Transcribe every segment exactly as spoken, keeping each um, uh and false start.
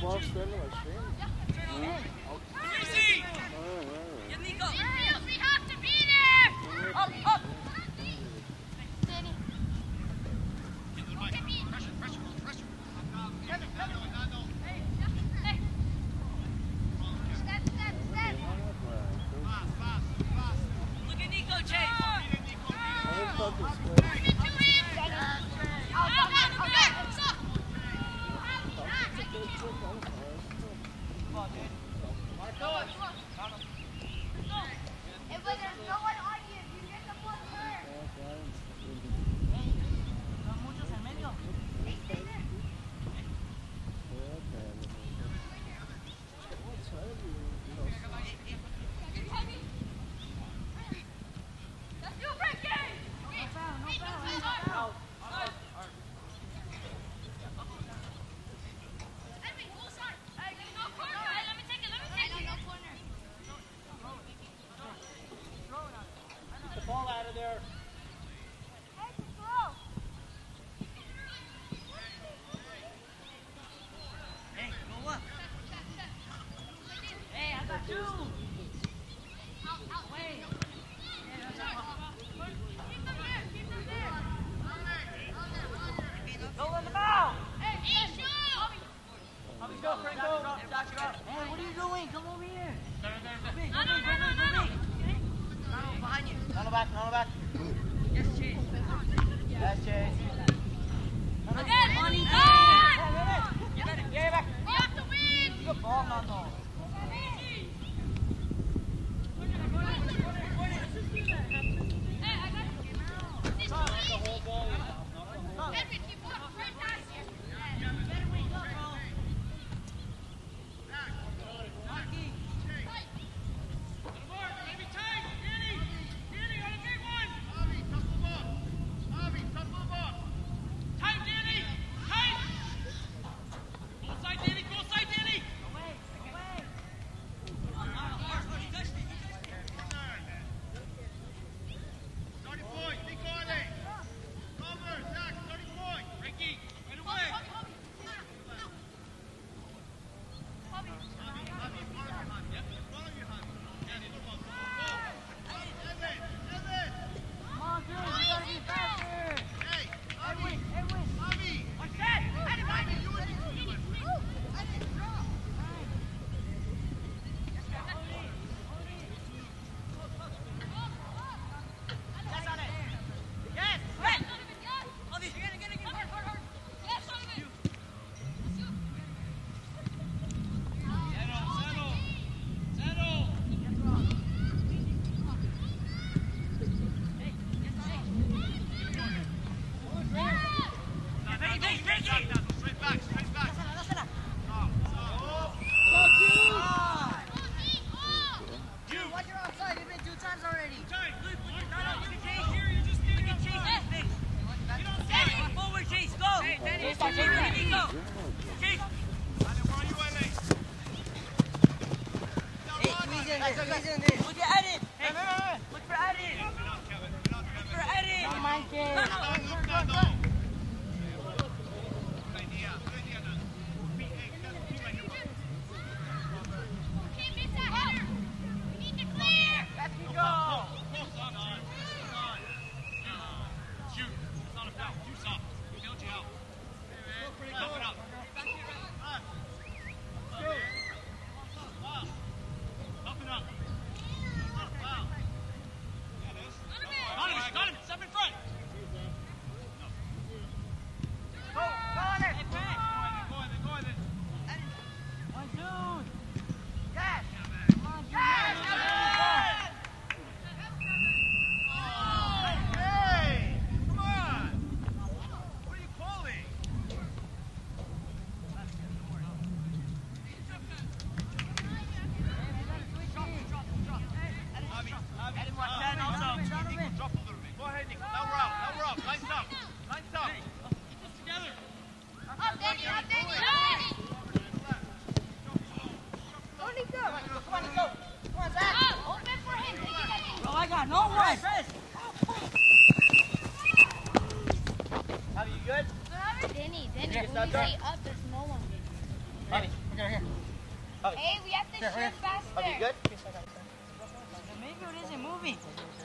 ball standing like straight? Easy! Get Nico! We have to be there! Up, up! Danny. Pressure, pressure, pressure. Kevin, Kevin. Hey, hey. Step, step, step. Fast, fast, fast. Look at Nico, Chase! I thought this was Give me two hands. Out, out, out, out, out. Stop. Come on, dude. Marco. Hey, but there's no one on you. You get the ball first. Son muchos en medio. Let's do Frankie. No foul, no foul, no foul. Edwin, go side. Hey, no corner. Hey, let me take it. Let me take it. No corner. Get the ball out of there. Hey, control. Hey, go up. Hey, I got two. Out, out. Wait. Keep them there. Keep them there. Go on the ball. Hey, hey, shoot. Let's go, Franco. Hey, what are you doing? Come over here. Go big, go big, go big, go big. Nano, behind you. Nano back, Nano back. Yes, Chase. Yes, Chase. Again, Money, go. Get it, get it back. We have to win. Good ball, Nano. Hey, I got it. This Edwin, keep up. Right down here. Come on, dude, you gotta be faster. Edwin, Edwin. What's that? I didn't mind it. Yes, Yes. Obi, get it, get it, get it. Yes, Sullivan. Straight back, straight back. Dásela, dásela. Dude, watch your outside. You've been two times already. No, no, you can chase here. You're just giving it chase. Hey, Danny, forward, chase, go. Hey, Danny, chase, chase, Danny, go. Chase. Hey, squeeze in there, squeeze in there. Look at Edit. Hey, look for Edit. Look for Edit. Not my kid. No, no, no, no. Can't miss that header. We need to clear. Let's go. Shoot. It's not a foul. Too soft. We nailed you out. Up it up. Up and up. Wow. Yeah, it is. Donovan, Donovan, step in front. Go, go on it. Go ahead, go ahead, go ahead. One, two. Yes. Yes! Hey! Come on! What are you calling? Avi, Avi, Edit watch uh, that Nico, also. Nico, Donovan. drop a little bit. Go ahead, Nico. Now we're out. Now we're out. Lines up. Lines up. Keep this together. Up, Danny, up, Danny, up, Danny. Go, Nico. Come on, Nico. Come on, Zach. Up, open for him. Take it, Danny. Bro, I got no one. Press. Avi, you good? Danny, Danny, Yes, when we doctor. say up, there's no one. Avi, okay. Hey, we have to Here, here. shoot faster. Are you good? Maybe it isn't moving.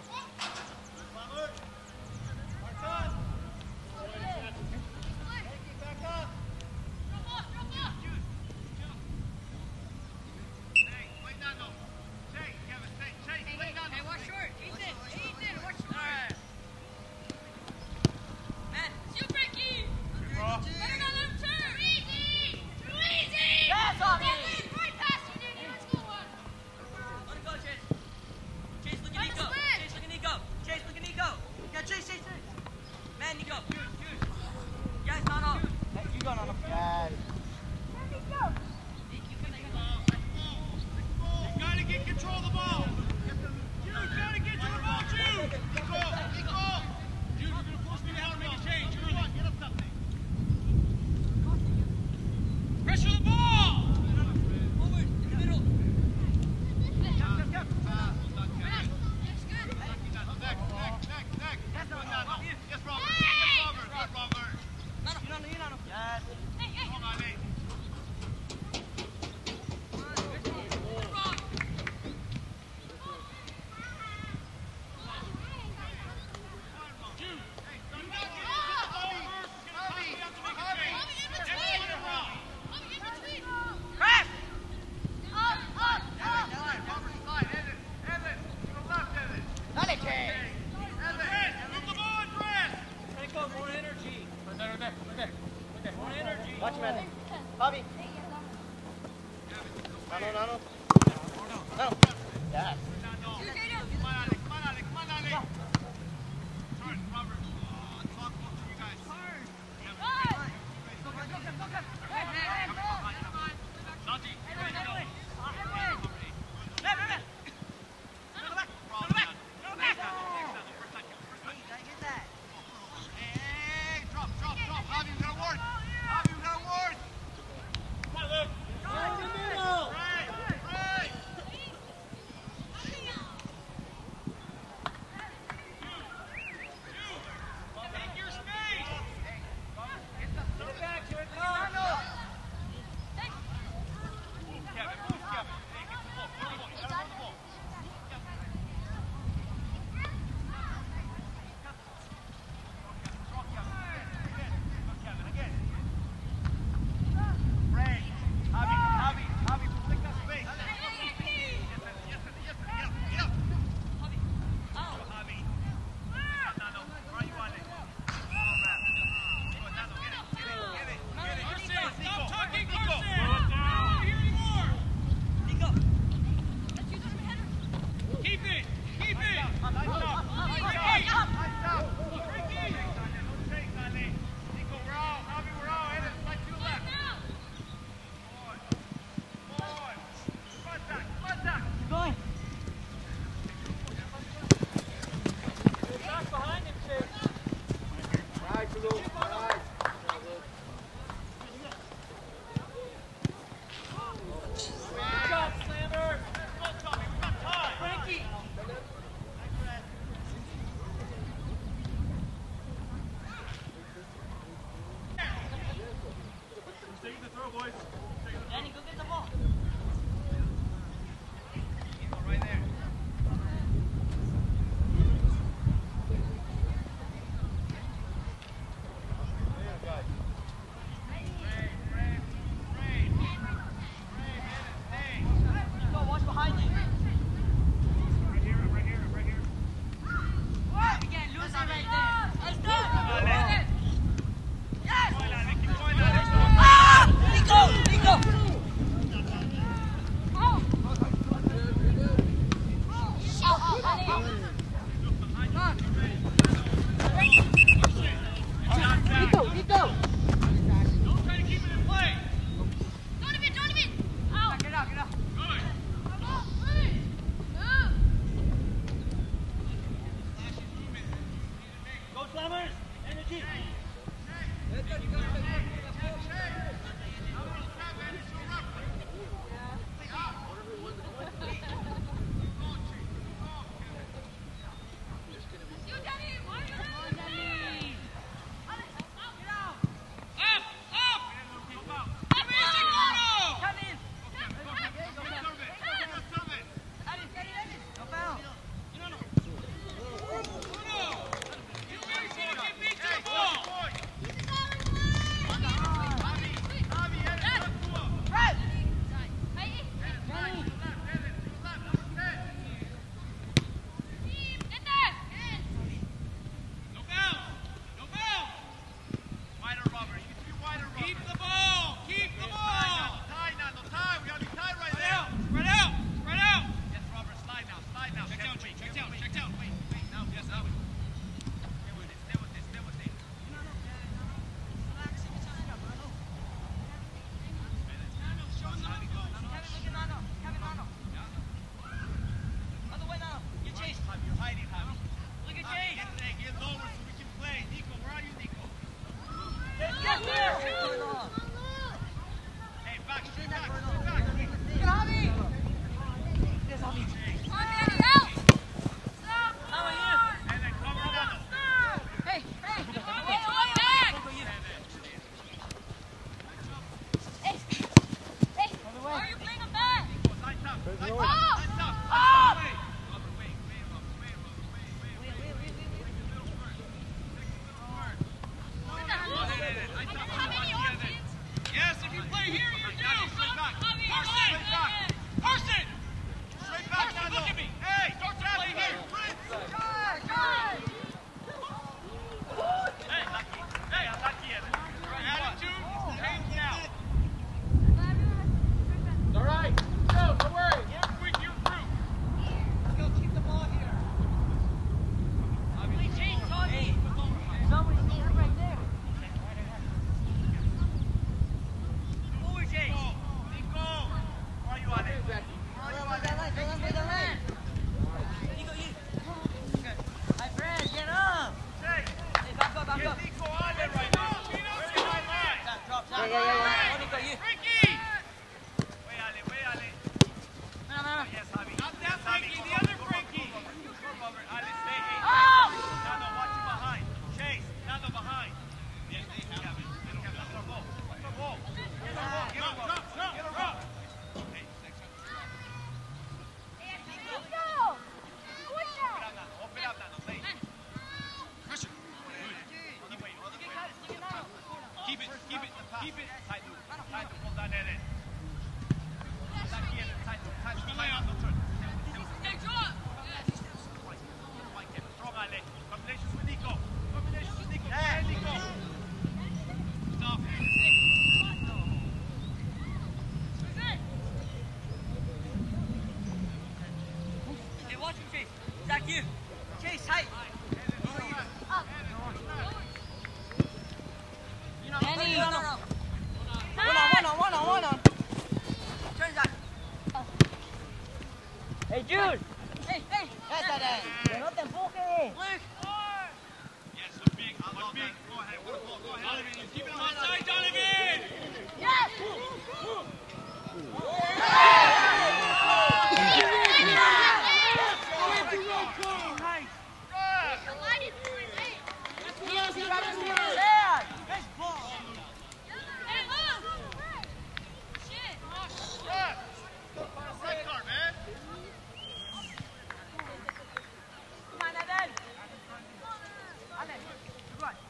Watch him, Andy. Bobby. No, no, no, no. No. Yes. look at Nano. Kevin, Nano. Other way, Nano. Get Chase. You're hiding, Javi. Look at Javi, Chase. get, there, get lower so we can play. Nico, where are you, Nico? Get there. Hey, back, straight back, Look straight back. at Javi. There's Javi. Come on, Daddy, help! Stop! How are you? And then come on, Nano. Hey, hey. Hey, look back! Hey, hey, why are you playing him back? Lights up, There's lights no up, way. Oh! lights up. Oh! Way. Other way, way up, way up, way, way, way. Middle first. What the hell? Hey, hey, hey, lights I up. didn't have any Watch the options. Yes, if you play here, you do. Straight back. Javi, Carson, Javi, straight back. Javi. Carson! Straight back, Nano. Look at me. Hey, start to play here. Hey, lucky. Hey, I'm lucky at it. Attitude, hands down. It's all right. Go, don't worry. Work with your group. Let's go keep the ball here. Play Chase, Tommy. Somebody's here right there. Forward, Chase. Nico, Nico. Where are you on it? Play that line, play that- play that line. Nico, you. Hi, Brad, get up. Hey, Hey, back up, back get up. Nico on it right now. Where's my line? Drop, drop, Yeah, drop. yeah, yeah, yeah. Oh, Nico, you. Frankie! Way Ale, way Ale. No, no, no. Yes, Javi. Not that Frankie, the other Frankie. Go, Robert. Ale, stay eight. Oh! Nano, watch you behind. Chase, Nano behind. Yes, they have it. They have it. Let her go. Let her go. Get her up. Get her up. Get her up. Hey, next one. Let's go! Push Open out! up, Nano. Open up, Nano. Late. Pressure. Keep waiting. Keep it, keep it, keep it. Tight loop. Tight loop. Hold on there. Tight loop. Tight loop. Tight loop. Tight loop. Turn. Hey, drop! Strong Ale. Combinations with Nico. Combinations with Nico. Hey, Nico. Stop. Hey, watch him, Chase. Zach, you. Chase, height. Danny. No, no, no. One on, one on, one on, one on. Turn, Zach. Hey, Jude. Hey, hey. Esa de ahí. Que no te empuje. Luke. Yes, look big. Look big. Go ahead. Go ahead. Go ahead. Donovan, keep it on side, Donovan. Yes! Dad. Nice ball. Hey, look! Shit! Red card, man. Come on, Eden. Eden. Good one.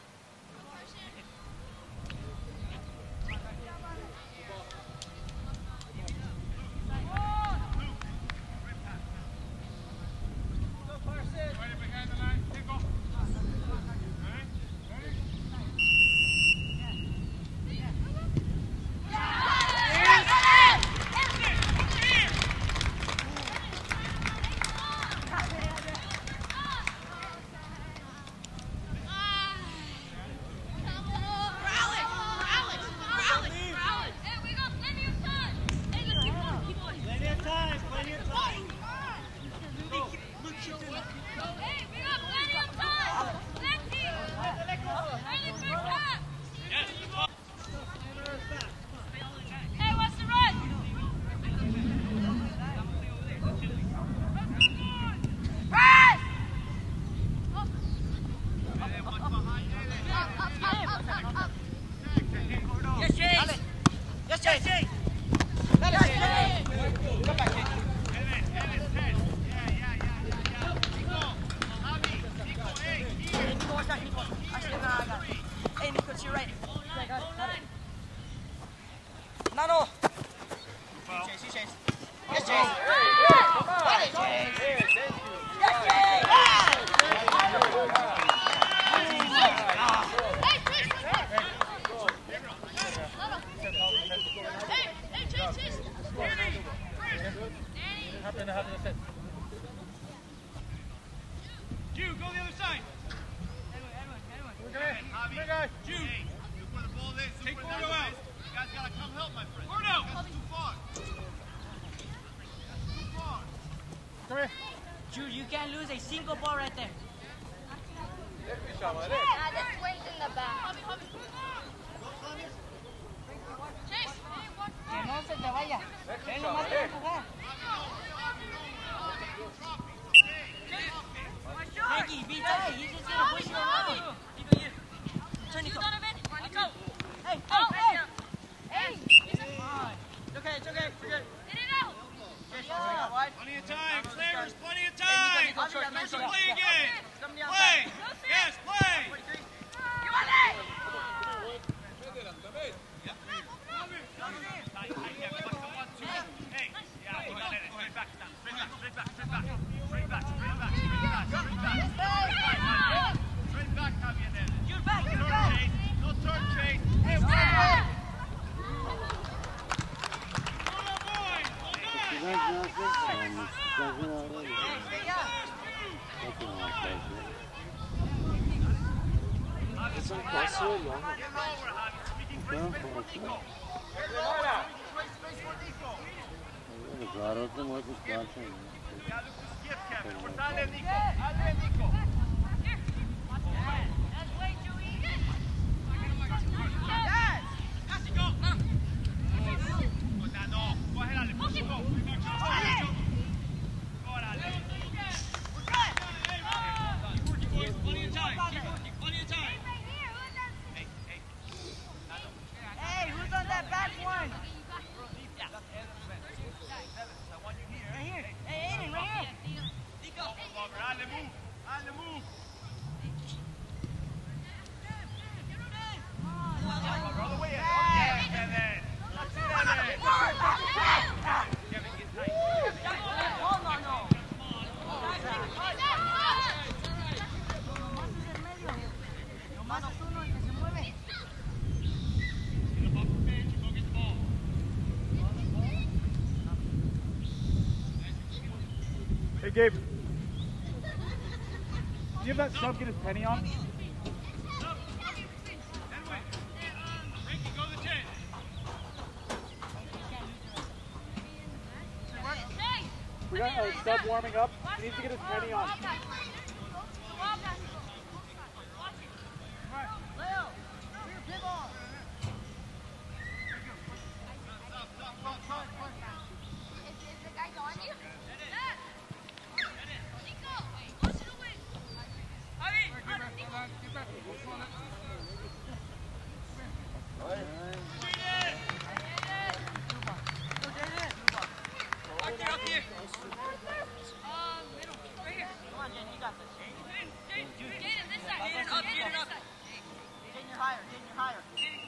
Right behind the line. Here, go. Ready? Ready? Hey, we got plenty of time! Hey, let's keep going, keep going! Plenty of time, plenty of time. Hey, we got plenty of time! Plenty! Early first half! Yes. Hey, what's the run? Press! Up, up, up, up, up. Yes, Chase. Yes, Chase. Yes, Chase. Come back, Chase. Evan, Evan, ten. Yeah, yeah, yeah, yeah, yeah. Nico, Javi, Nico, hey, here. Hey, Nico, watch out, Nico. I see him now, I got it. Hey, Nico, to your right. Okay, got it, got it. Nano. Foul. Chase, you Chase. Yes, Chase. Come on. Got it, Chase. Here, thank you. Yes, Chase. Hey, Chris! Hey, hey, Chase, Chase! Danny! Danny! Happen to have this set. Jude, go the other side. Okay, Javi, here, guys. Jude. Hey, look where the ball is. Take Gordo out. You guys gotta come help, my friend. Gordo! That's too far. can't lose a single ball right there. Yeah, the swing's in the back. Que no se te vaya. Él nomás quiere jugar. Nicky, be tight. He's just gonna push you around. Turn Nico. Hey, hey, hey. Hey! It's okay, it's okay. We're good. Plenty of time, Slavers, plenty of time. There's a play again. Play. Yes, play. Hey, yeah, we got it. Straight back, straight back, straight back, straight back, straight back, straight back, straight back, straight back. Straight back, Javier. You're back, you're Turn, back. Chase. No turn, Chase. Hey, we're back. Claro, te mueves cuatro. Hey, who's on that back one? Right here. Hey, Aiden, right here. No, no, no. Nomás es el medio. Nomás es uno el que se mueve. Hey, Gabe. Did you have that sub get his penny on? We got a sub warming up. He needs to get his penny on. Leo, here, pin ball. Is the guy on you? Come on, Jenny, you got this. Jaden, up, Jaden, up. Jaden, you're higher. Jaden, you're higher.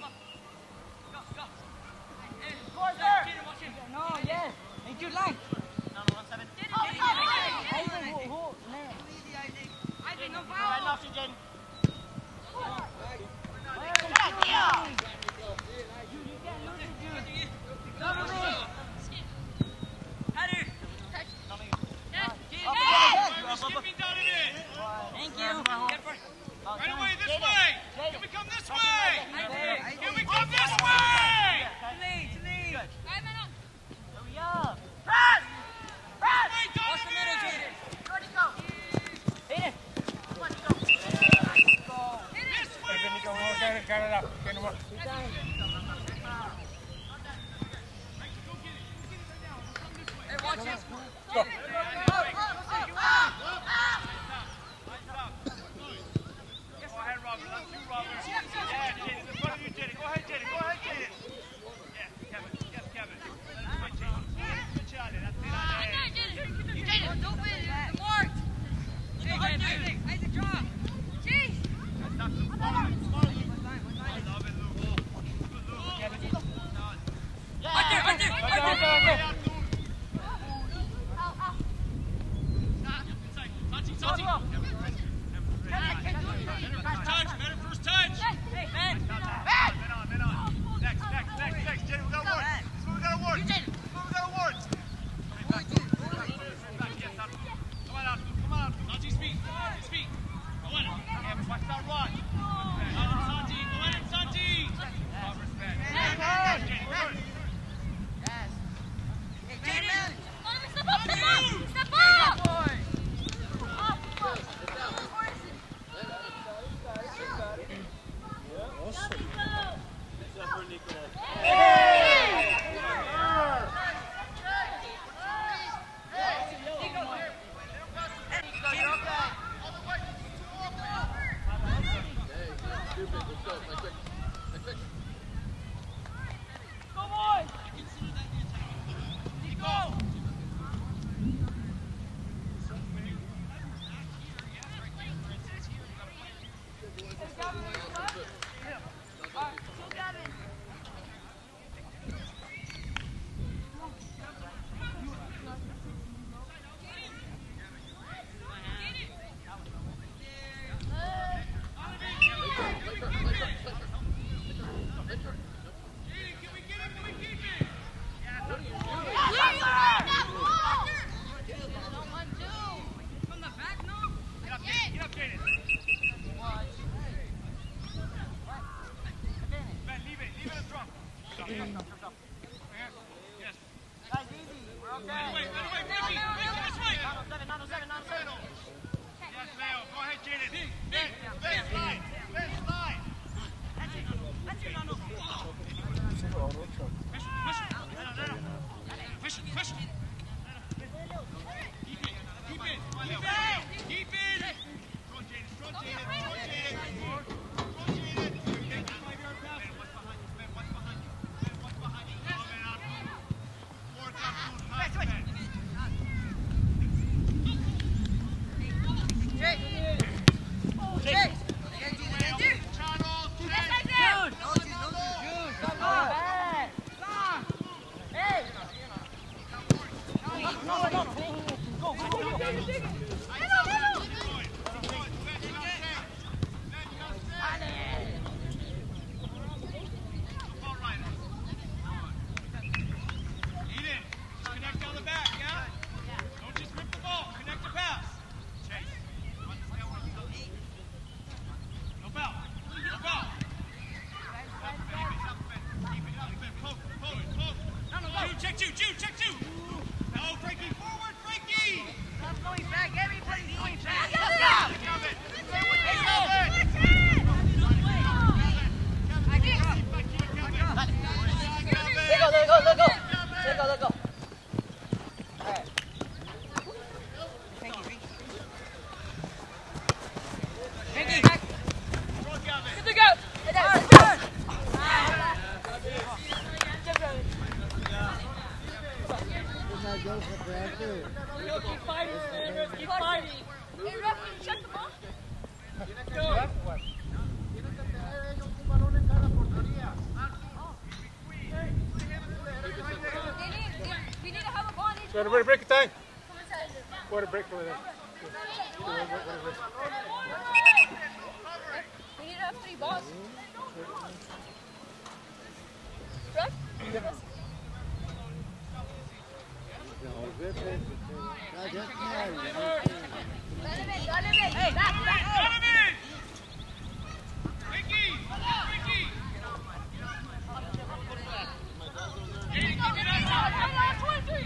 Scores there. No, yes. Make your line. No, no, one seven. Isaac, who, who? Isaac, no foul. Right off you, Jaden. Yeah. Dude, you can't lose it, dude. Cover me. Header. Thank you. Right away, this way! Can we come this way? Can we come this way? Hurry up. Press! Press! Hey, Donovan! Go, Nico. Hit it. Come on, Nico. Go. This way! Hey, watch it. Go. Up, up, up, up. Go ahead, Robert. That's you, Robert. Yeah, Jaden. In front of you, Jaden. Go ahead, Jaden. Go ahead, Jaden. Yes, Kevin. Yes, Kevin. That's right, Jaden. Good shot. That's it on there. Isaac, drop. Jeez. Stop some small, small. I love it, Luke. Good, Luke. Yeah. Right there, right there, right there. Ow, ow. Wait, wait, wait, Ricky. This way. nine oh seven, nine oh seven, nine oh seven. Yes, Leo. Go ahead, Jaden. Ben, Ben, slide. Ben, slide. That's it. That's it, Nano. Push, push. No, no, no. Push, push. Keep it, keep it, keep it, keep it. Strong Jaden, strong Jaden, strong Jaden. Strong Jaden. Ben, what's behind you? Ben, what's behind you? Ben, what's behind you? Oh, man, up. Fourth up, food, high, Ben. Jake. Jake. Channel, Yes, I Jake. did. Jude, come on. Hey. No, no, no. Go, go, go, go. Middle, middle. Connect down the back, yeah? Don't just rip the ball. Connect the pass. Chase. No foul. No foul. Keep it up. Poke, poke, poke. Jude, check two. Jude, check two. No, Frankie. Forward, Frankie. Stop going back. Everybody's going back. Kevin. Hey, Kevin. Let go, let go, let go. Let go, let go. Alright. Thank you, Ricky. Ricky, back. Good to go. Keep fighting, Sanders. Keep fighting. Hey, ref, will you check the ball? Go. They need, we need to have a ball in each Quarter break, break time. Come inside. Quarter break for them. We need to have three balls. Ref? Hey, back, back. Donovan! Ricky! Ricky! Jaden, keep it up. twenty-three.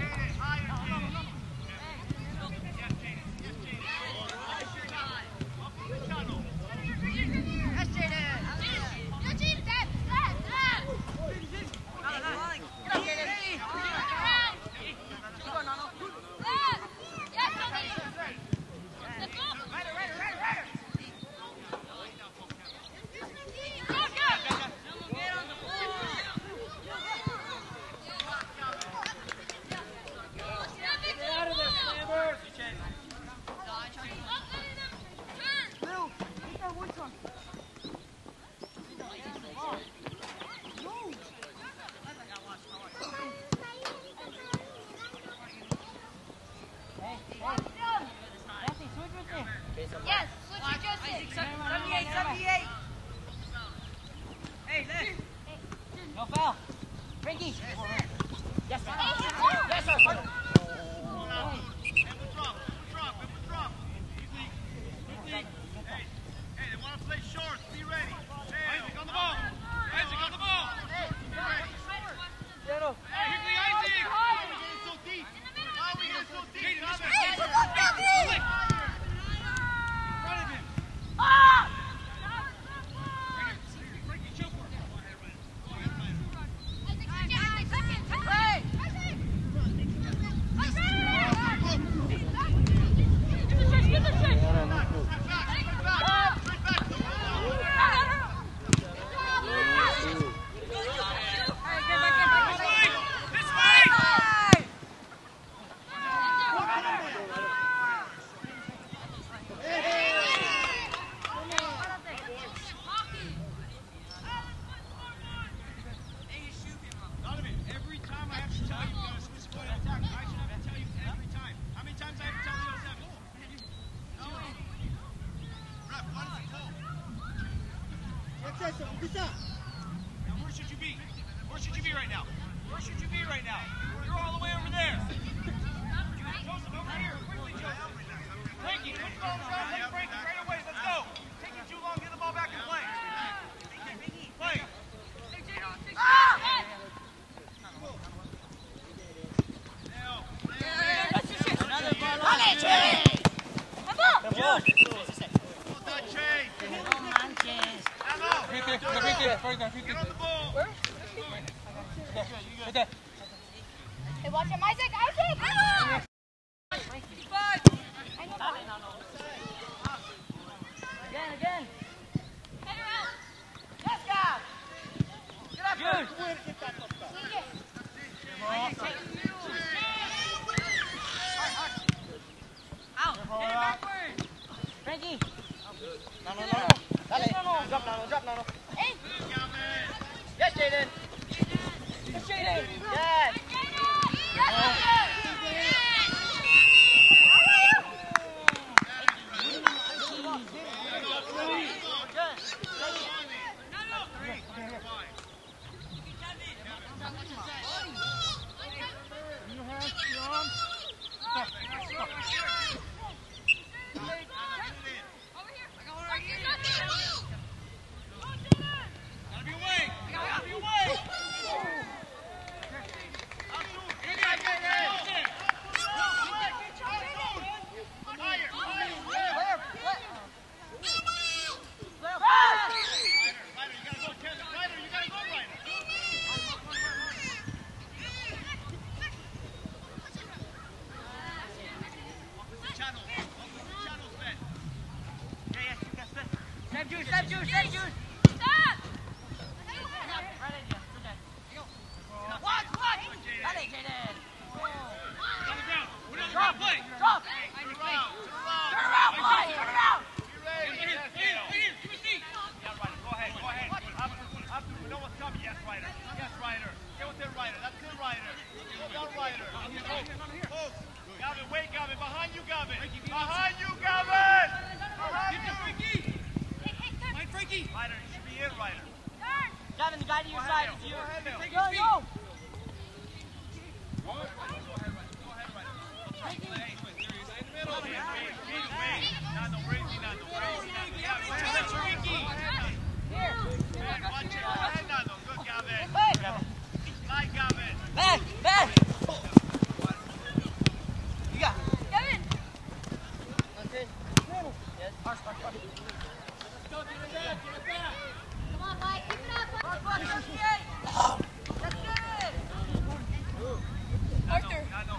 That's Jaden. Yo, Gene, Dad, Dad, Dad. Get up, Jaden. Keep going, Nano. Dad. Yes, Tony. Let's go. Rider, rider, rider, rider. Go, go. Get on the Get out of there, Sanders. Little, keep that voice on. Hey, hey. Jesse, switch with him. Yes, switch with Justin. seventy-eight, seventy-eight. Hey, left. No foul. Frankie. Yes, sir. Yes, sir. Yes, sir. And we'll drop, we'll drop, and we'll drop. Easy, easy. Hey, hey, they want to play short. Be ready. Isaac on the ball. Isaac on the ball. Be ready. Zero. Hey, Hickley, Isaac. Why are we getting so deep? Why are we getting so deep? Jaden, this way. Hey, come on, Frankie. Flick. In front of him. Ah! Frankie, chill for him. Hey! Get on the ball. Where? Right there. Hey, watch him, Isaac! Isaac! Isaac! Again, again. Header out! Yes, guys. Get up, Good. Out. Hit it backward. Frankie. No, no, no, no. Dale. Drop, Nano. Drop, Nano. Hey! Yes, Jaden. Yes, Jaden. Yes. Stop! Watch, watch. Dale, Jaden. Drop, play. Drop. Turn around. Turn around, boy. Turn around. Go ahead, go ahead. Up to, up to, we know what's coming. Yes, Ryder. Yes, Ryder. Get with that Ryder. That's good, Ryder. Down, Ryder. Close. Gavin, wait, Gavin. Behind you, Gavin. Behind you, Gavin. Behind you. Frankie! Ryder, you should be in, Ryder. Gavin, the guy to your Go side ahead, is you. Go ahead, Bill. Go, go. Go ahead, Ryder. Go ahead, Ryder. Hey, in the middle. Wait, wait, wait. Nando, where is he, Nando? Where is he, Nando? Yeah, go ahead, Frankie. Here. Man, watch it. Go ahead, Nando. Good, Gavin. Hey. Slide, Gavin. Back, back. You got it. Kevin! Okay. Yes. Harsh, harsh, harsh. Come on, Mike, keep it up! Harsh, harsh, thirty-eight. That's good. Arthur! Nando.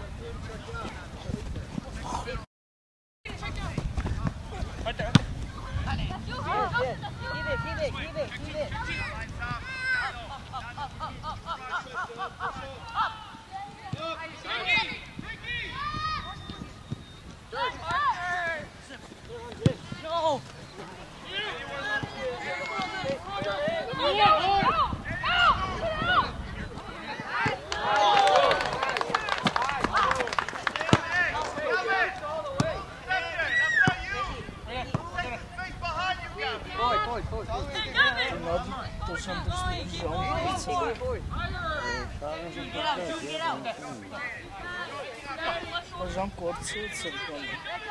Right there, right there. That's you, Arthur! Keep it, keep it, keep it, keep it. Line stop. Nando. Up, up, up, up, up, up, up, up. No. Get out, Drew, get out. Hocam korkusu sıkıntı.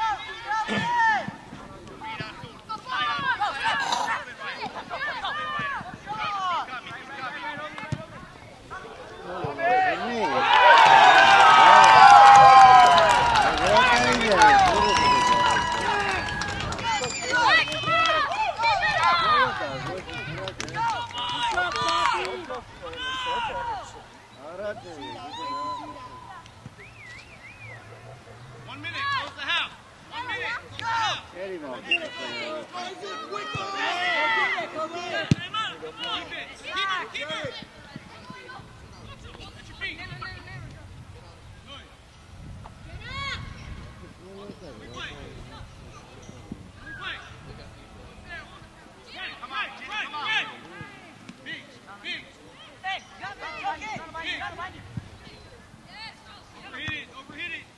One minute, close the house. One minute, close the house. Eddie won't Keep it, keep it, keep it. At your feet. Good. Replay. Replay. Come on, Jenny, come on. Beach, beach. Hey, got it, got it. Got it, got it. Overhit it, overhit it.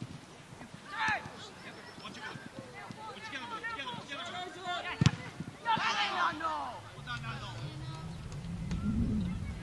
Watch it go. Put together, put together, put together. No, no. Hold on, Nando.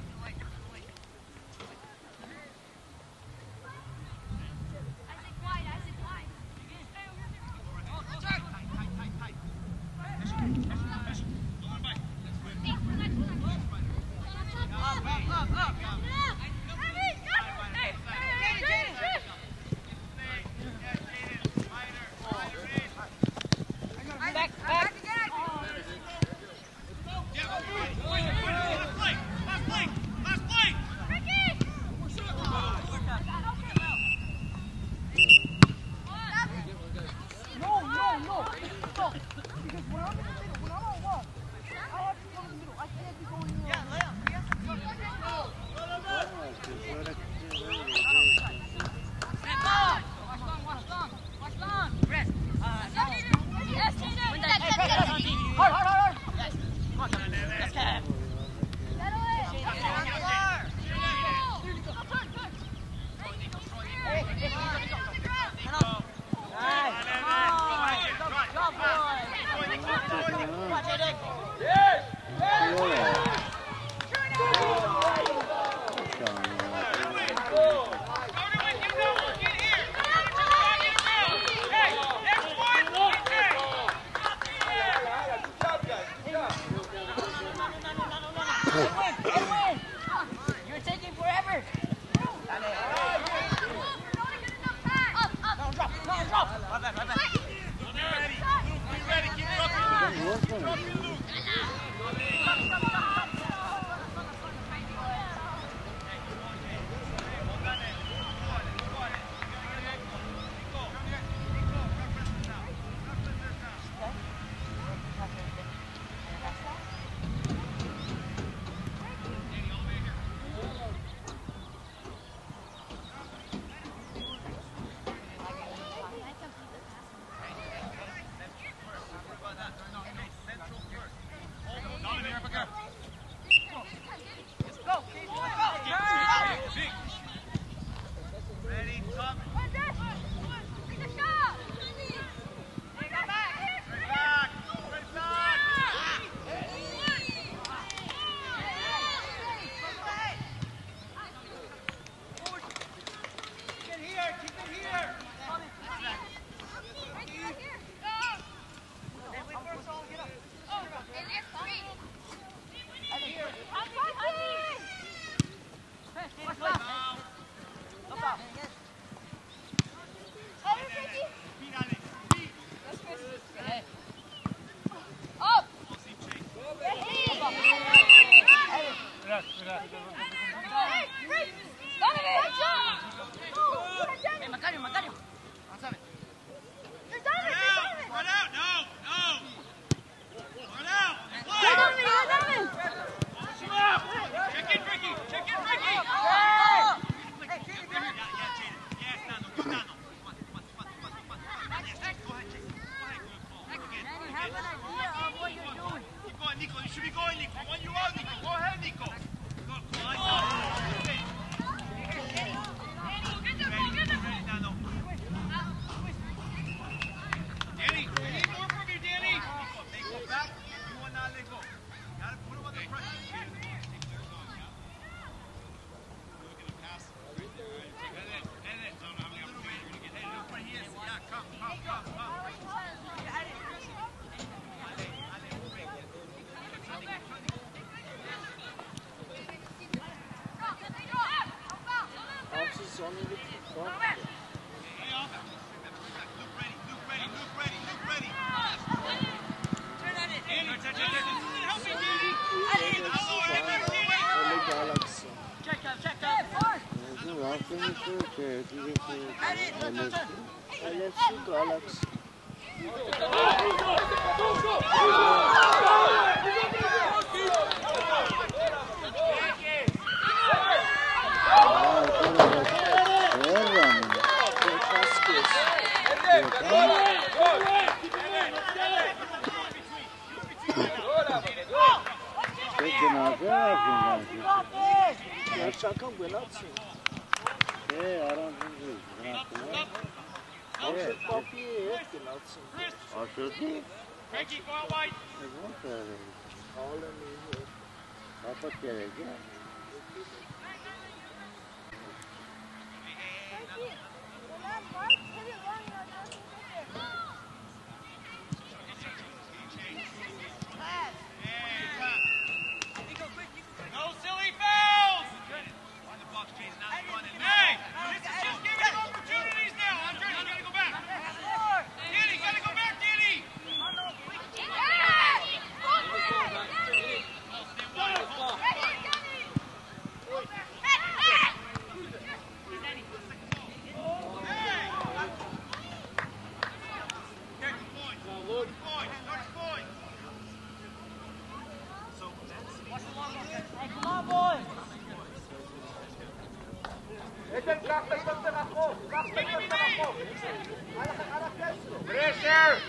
Frankie, go out wide. No silly fouls! On the box, Chase, now you want it. Hey! This is just giving you opportunities now. Andres, you gotta go back. Danny, you gotta go back, Danny! Pressure!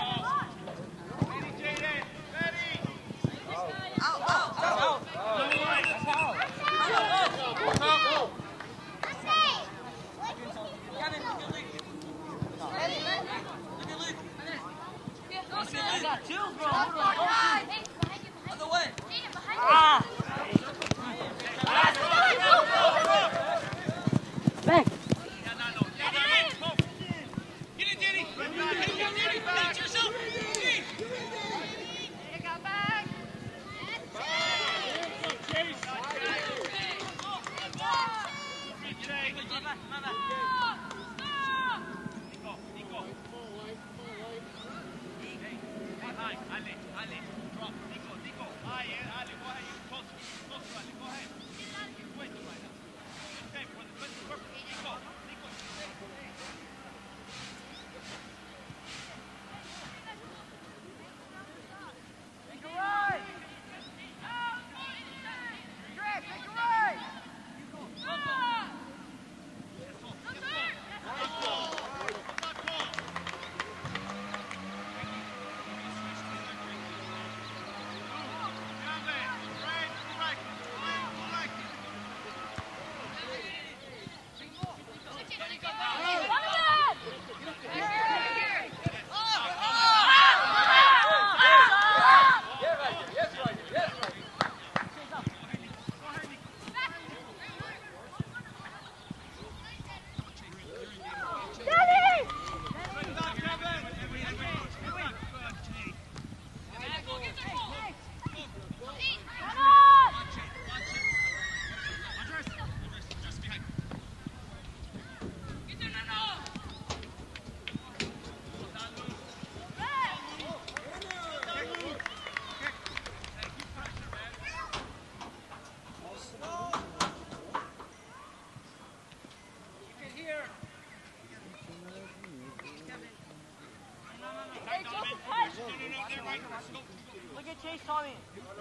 Look at Chase, Tommy.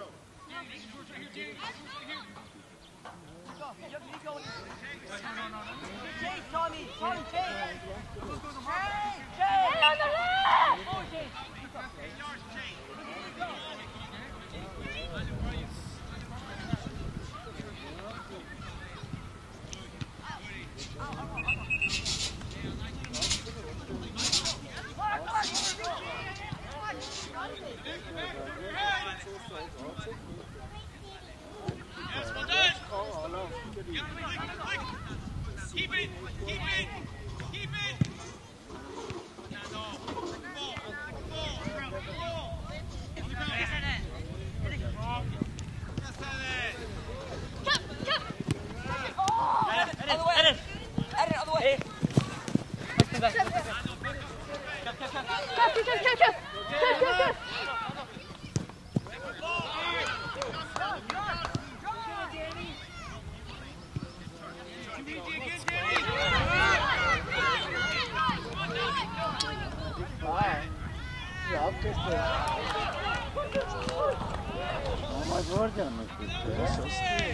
Chase, Tommy. Tommy, Chase. Chase, Chase. Hey, on the left! Oh, Chase. Yes, well done. Keep it, keep it, keep it. back. Cap, cap, cap, cap, cap. Cap, cap, cap. Ama zor canım işte.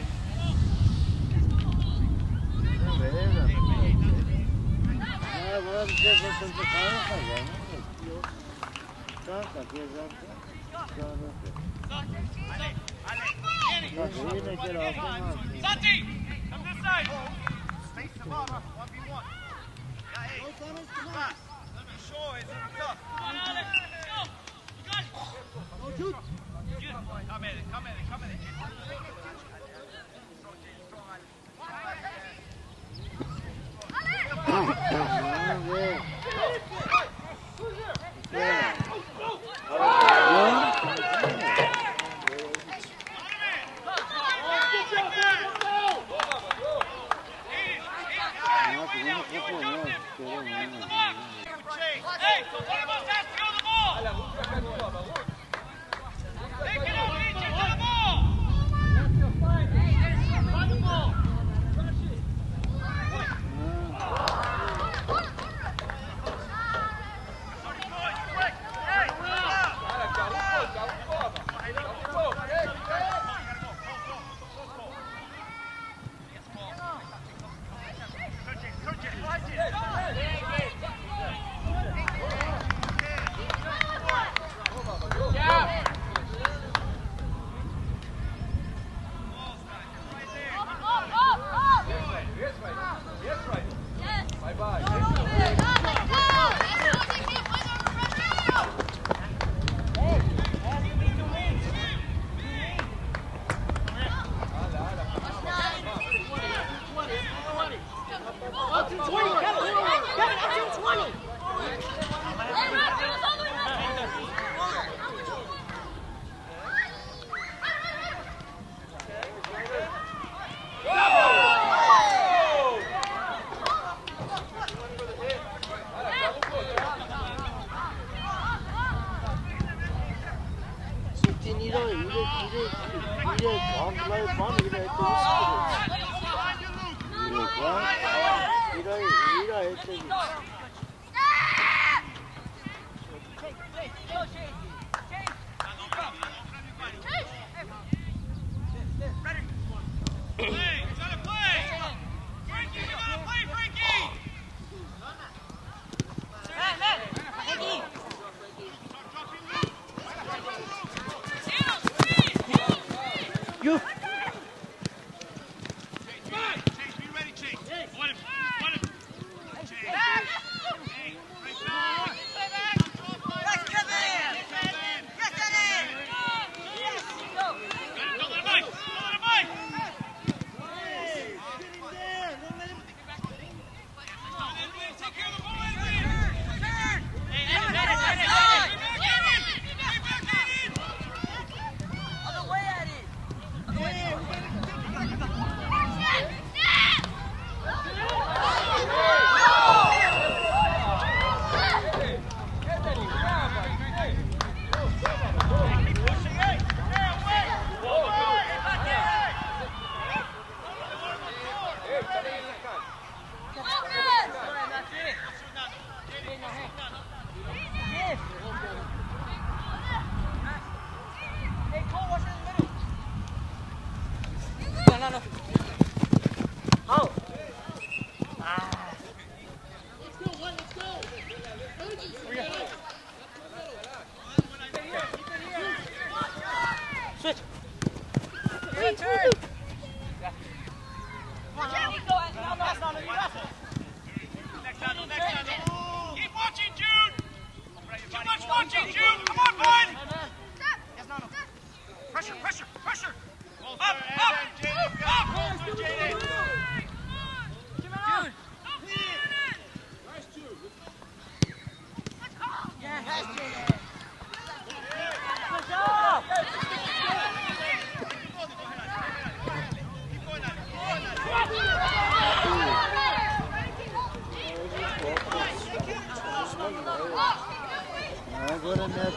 Ya buna bir şey sıkıntı kalırsa yani. Kanka gezerken. Bak yine kere altın var. Santi, come this side. Space the ball, one v one. Yeah, hey. Come on. Sure, it's tough. Come on, Alex. Go. You got it. Go shoot. Come at it, come at it, come at it. Hey, so what about that? Throw the ball. Take it out, reach it to the ball. Find the ball. Keep watching, Jude! Too much Agora neto.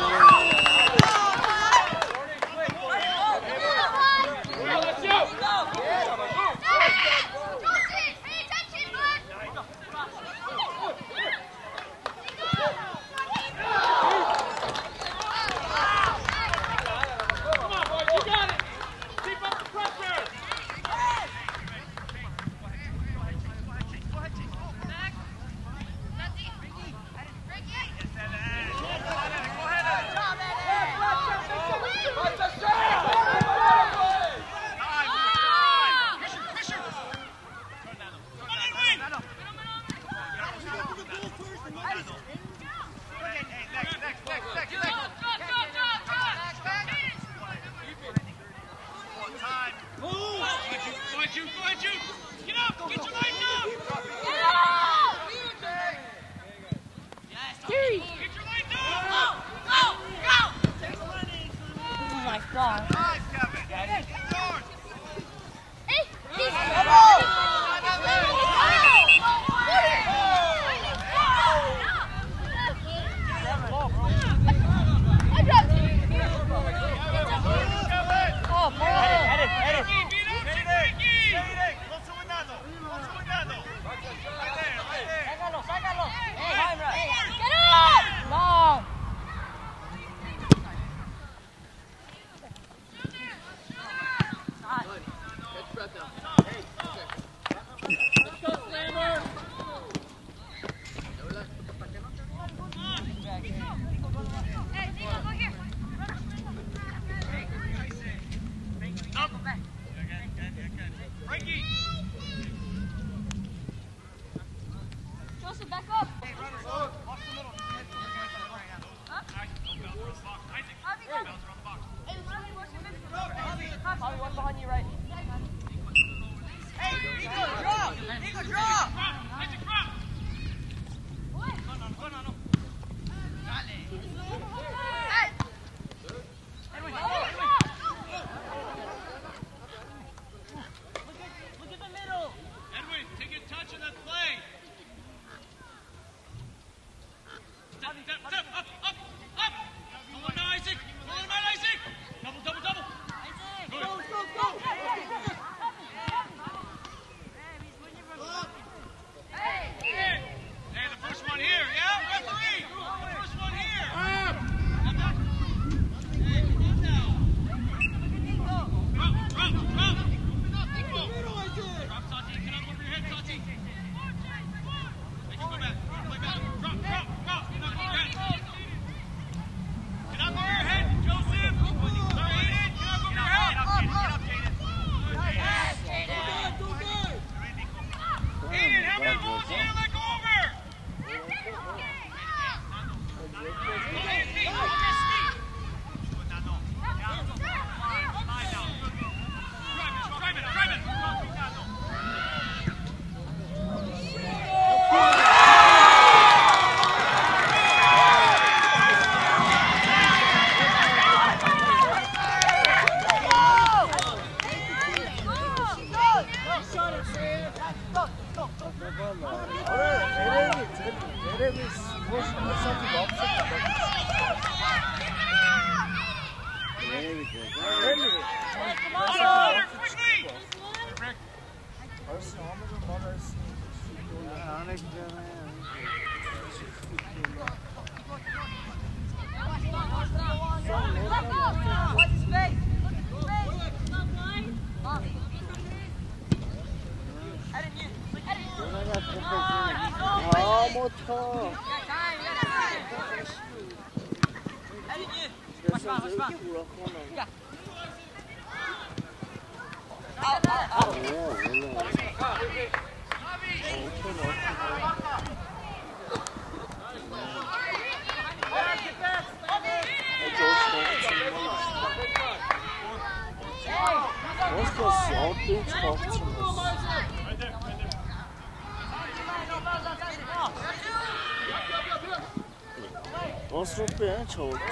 Ostro bene, c'ho c'ho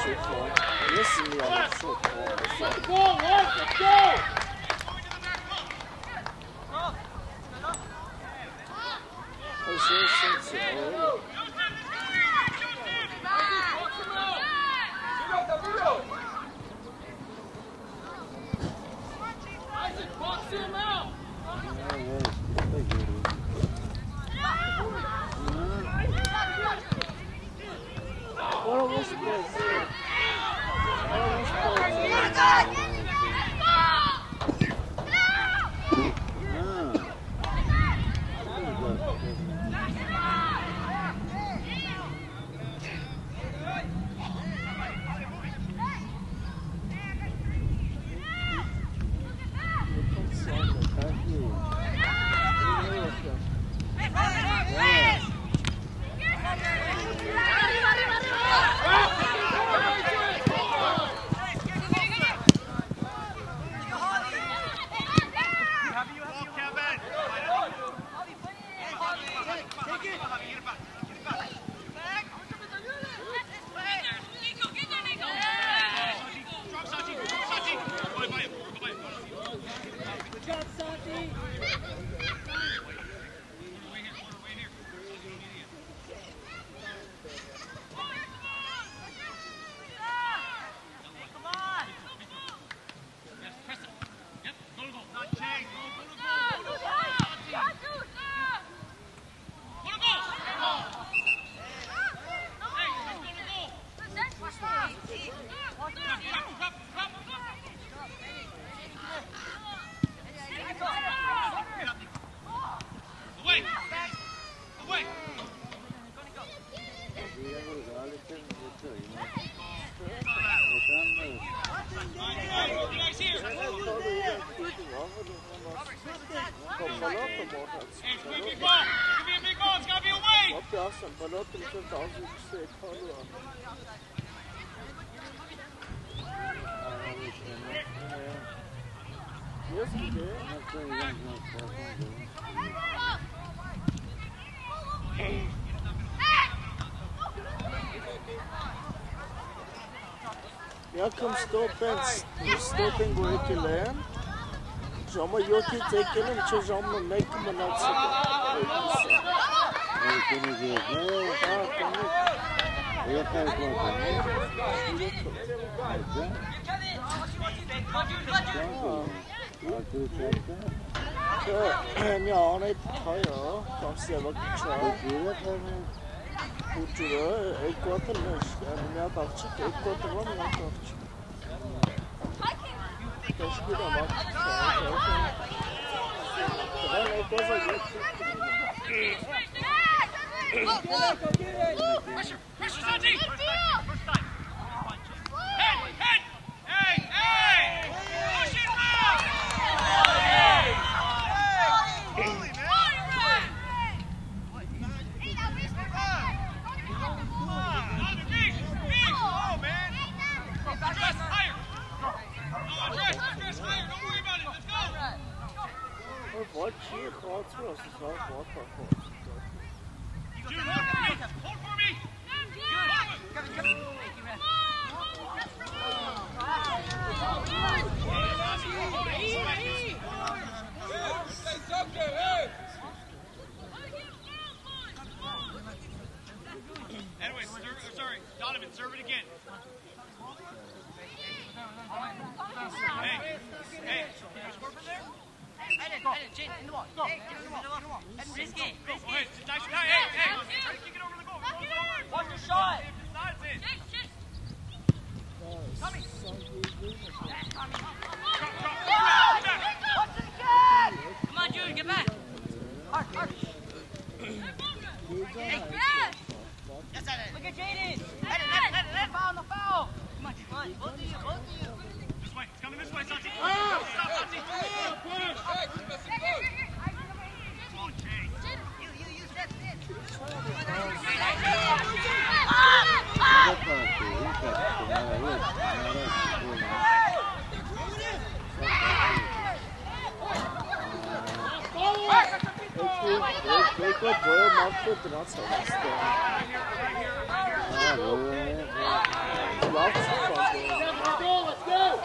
io si mi ha sotto. Let's go, let's go! Così senza. Ja, kom stop en stop en go ek lê. Jammer jy het ek ken om te jammer my kom nou sit. Nee, kom nie weer. Nee, ja, kom nie. Ja, kan ek maar. Ja, net hy ja, kom se wat sê. Cultură, e coată lăși, mi-a dat ce, e coată la mi-a dat ce. Că știu de mă, dar e coată de Pressure! Pressure, Santi! Head! Head! Hey! Hey! Push it out! Holy man! What she thought was not what I thought. Dude, hold for me! Hold for me! Kevin, Kevin, take your rest. Anyway, sorry, Donovan, serve it again. Hey, hey, you score from there? Eden, Eden, Jane, in the wall. Hey, in the wall, in the wall. Eden, risky, risky. Go ahead, nice shot. Hey, hey, try to kick it over the goal. Watch your shot. If it's not, it's in. Tommy. Come on, Jude, get back. Hard, hard. Hey, yes, Eden. Look at Jaden. Eden, Eden, Eden, Eden, foul on the foul. Come on, come on, both of you, both of you. This way, it's coming this way, Santi. Stop, Santi. Come on, Jay. You, you, you, step in. They got boy marked with the nuts. Let's go!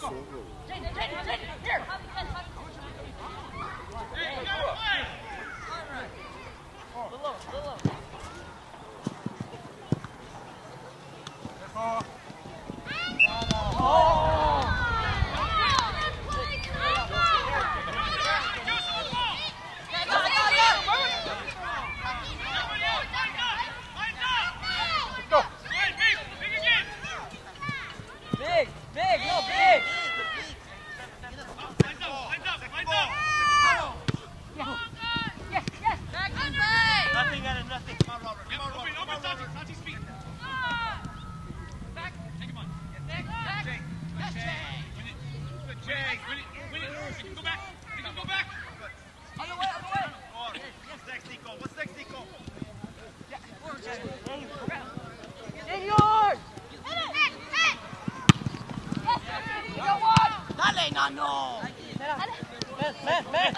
Big, big, no, big. Nothing out of nothing. Come on, Robert. Come on, Robert. Come on, Robert. Santi's feet. Back. Take him on. Jake. Jake. Win it. Good, Jake. Win it. Win it. We can go back. We can go back. On the way, on the way. What's next, Nico? What's next, Nico? Señor! Dale, nano. Ven, ven, ven.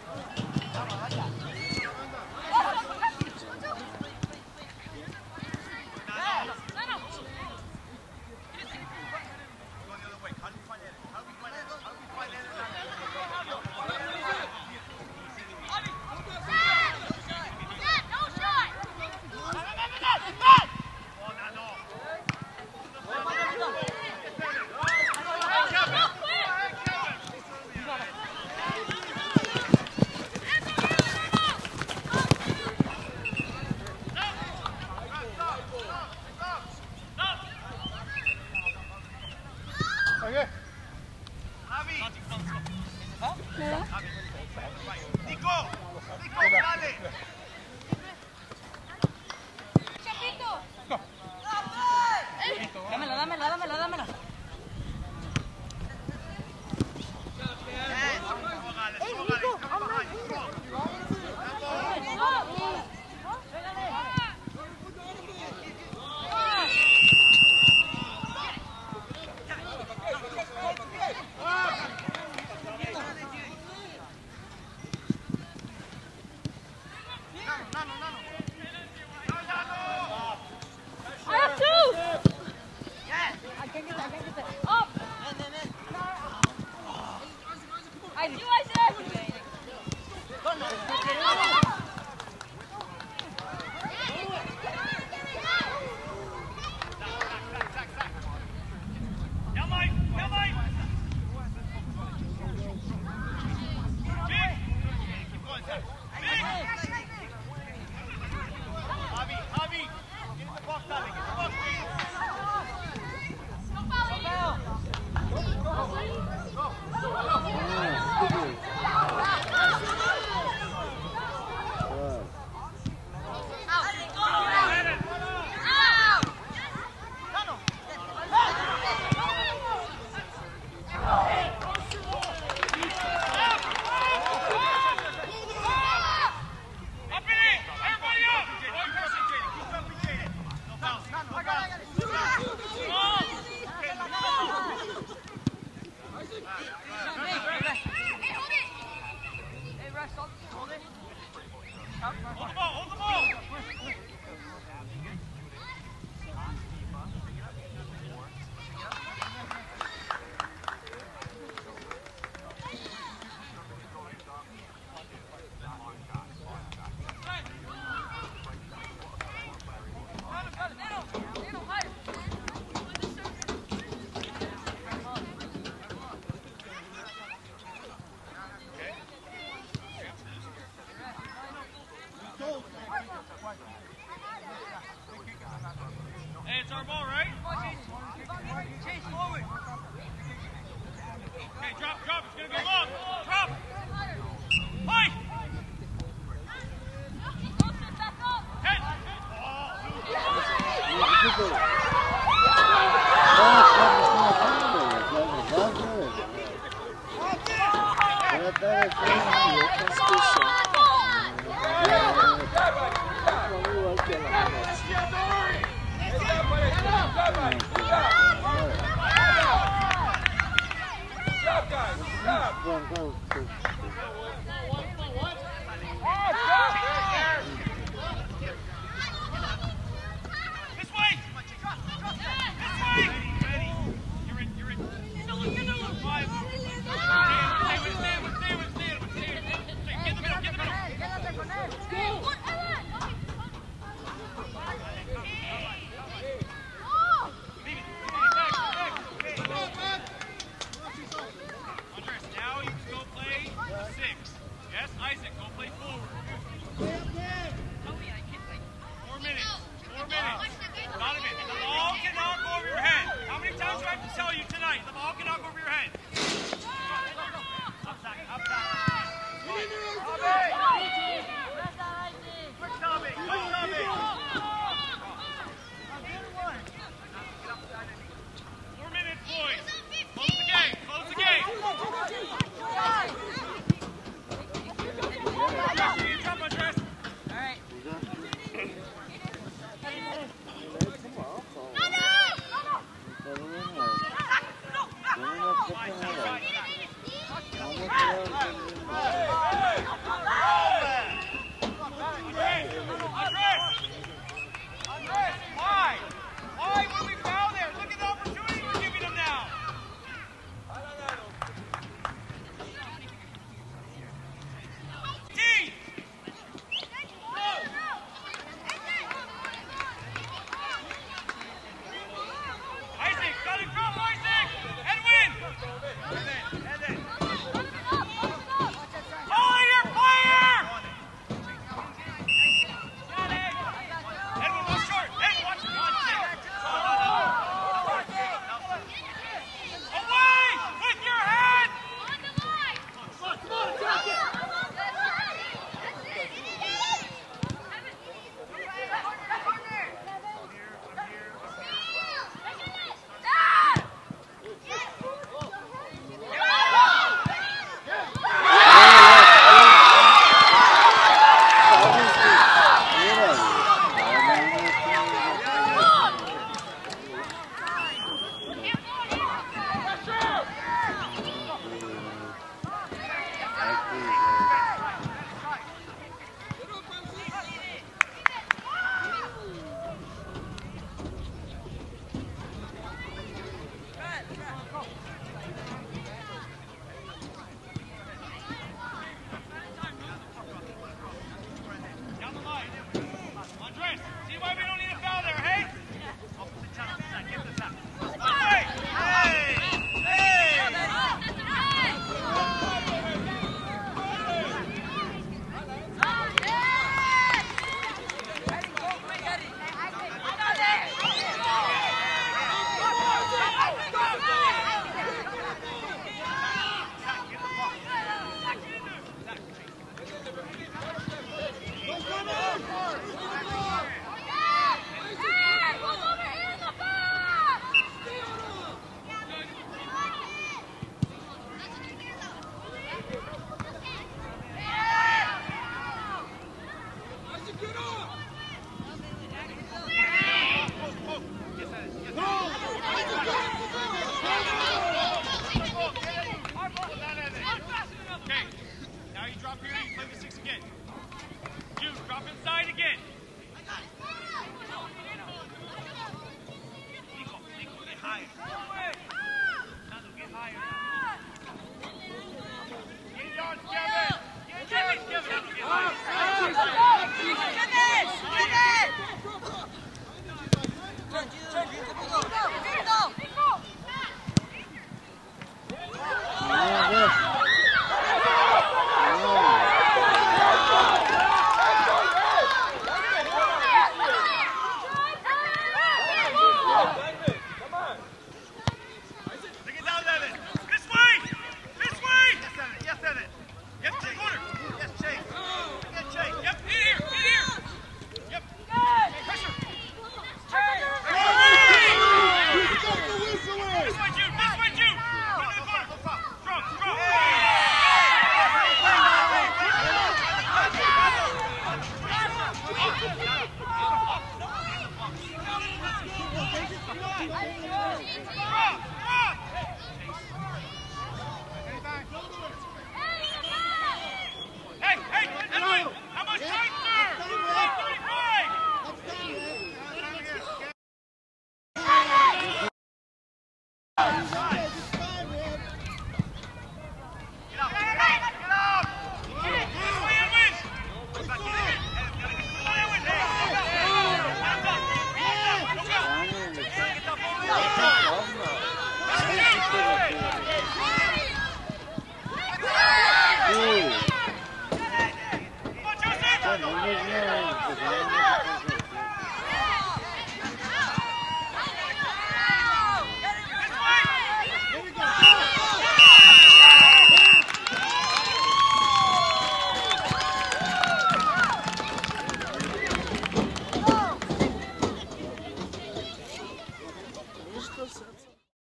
Dámela, dámela, dámela, dámela. Hey, it's our ball, right? Chase forward. Okay, drop, drop. It's gonna go long. Drop. Fight. Head. Go, go, go.